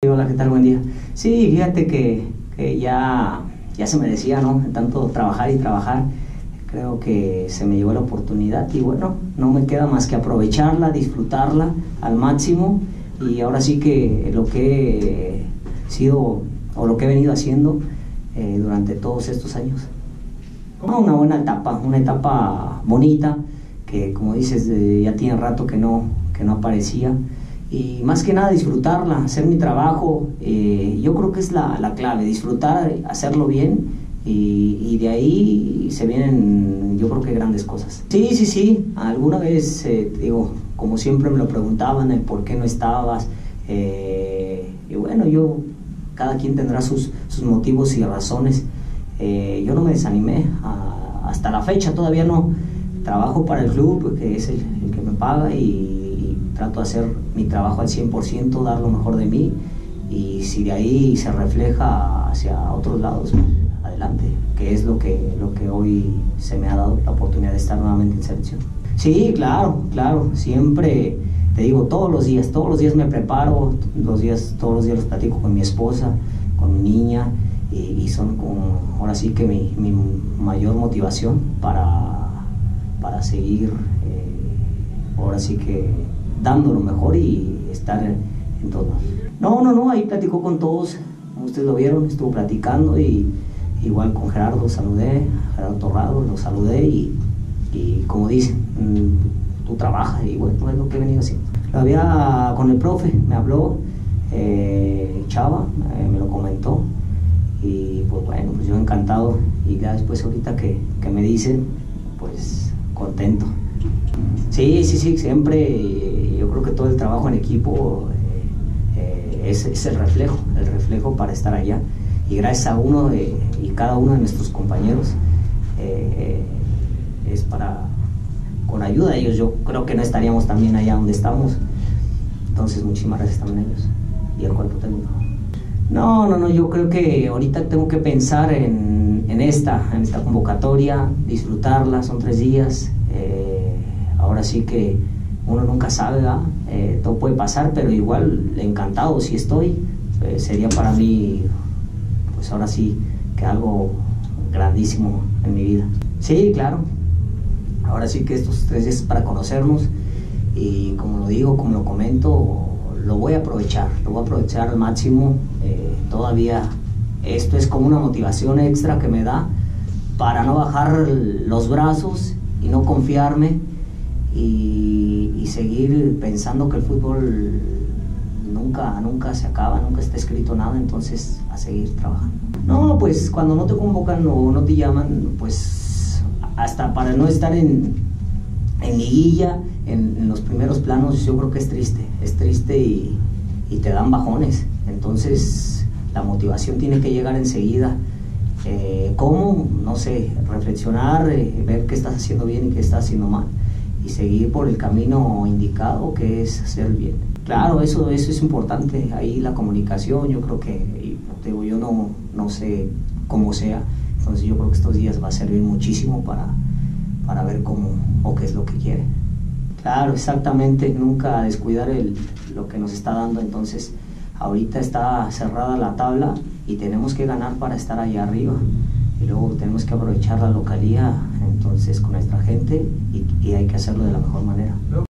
hola, ¿qué tal? Buen día. Sí, fíjate que ya se me decía, ¿no? De tanto trabajar y trabajar, creo que se me llegó la oportunidad y bueno, no me queda más que aprovecharla, disfrutarla al máximo y ahora sí que lo que he sido o lo que he venido haciendo durante todos estos años. Una buena etapa, una etapa bonita que como dices ya tiene rato que no aparecía. Y más que nada disfrutarla, hacer mi trabajo, yo creo que es la clave, disfrutar, hacerlo bien y de ahí se vienen yo creo que grandes cosas. Sí, alguna vez, digo, como siempre me lo preguntaban, el por qué no estabas, y bueno, cada quien tendrá sus motivos y razones, yo no me desanimé, hasta la fecha todavía no, trabajo para el club, que es el que me paga y trato de hacer mi trabajo al 100%, dar lo mejor de mí y si de ahí se refleja hacia otros lados, adelante, que es lo que hoy se me ha dado la oportunidad de estar nuevamente en selección. Sí, claro, siempre, te digo, todos los días me preparo, todos los días los platico con mi esposa, con mi niña y son ahora sí que mi mayor motivación para seguir, ahora sí que dando lo mejor y estar en todo. No, ahí platicó con todos, como ustedes lo vieron, estuvo platicando y igual con Gerardo Gerardo Torrado, lo saludé y como dicen, tú trabajas y bueno, es lo que he venido haciendo. Lo había con el profe, me habló, Chava, me lo comentó y pues bueno, pues yo encantado y ya después ahorita que me dicen, pues contento. Sí, siempre yo creo que todo el trabajo en equipo es el reflejo para estar allá y gracias a uno y cada uno de nuestros compañeros es con ayuda de ellos yo creo que no estaríamos también allá donde estamos, entonces muchísimas gracias también a ellos y al cuerpo técnico. No, yo creo que ahorita tengo que pensar en esta convocatoria, disfrutarla, son 3 días, ahora sí que uno nunca sabe, todo puede pasar, pero igual encantado si estoy, sería para mí, pues ahora sí que algo grandísimo en mi vida. Sí, claro, ahora sí que estos 3 días es para conocernos y como lo digo, como lo comento, lo voy a aprovechar al máximo, todavía esto es como una motivación extra que me da para no bajar los brazos y no confiarme y seguir pensando que el fútbol nunca se acaba, nunca está escrito nada, entonces a seguir trabajando. No, pues cuando no te convocan o no te llaman, pues hasta para no estar en liguilla, en los primeros planos, yo creo que es triste y te dan bajones, entonces la motivación tiene que llegar enseguida. ¿Cómo? No sé, reflexionar, ver qué estás haciendo bien y qué estás haciendo mal y seguir por el camino indicado, que es hacer el bien. Claro, eso es importante, ahí la comunicación, yo creo que, digo, yo no sé cómo sea, entonces yo creo que estos días va a servir muchísimo para ver cómo o qué es lo que quiere. Claro, exactamente, nunca descuidar lo que nos está dando, entonces ahorita está cerrada la tabla y tenemos que ganar para estar allá arriba y luego tenemos que aprovechar la localía entonces con nuestra gente y hay que hacerlo de la mejor manera.